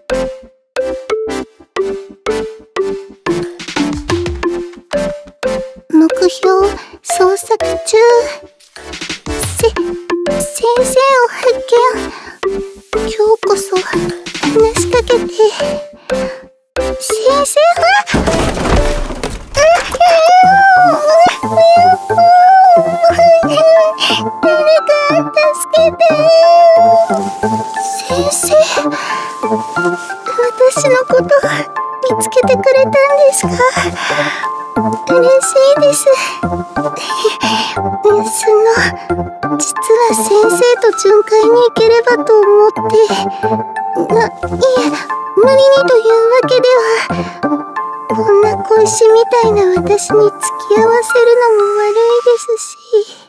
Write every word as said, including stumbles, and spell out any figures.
目標捜索中。せ、先生を発見。今日こそ話しかけて。先生は誰か助けて。先生、私のこと見つけてくれたんですか？嬉しいです。その、実は先生と巡回に行ければと思って。あ、いえ、無理にというわけでは。こんな小石みたいな私に付き合わせるのも悪いですし。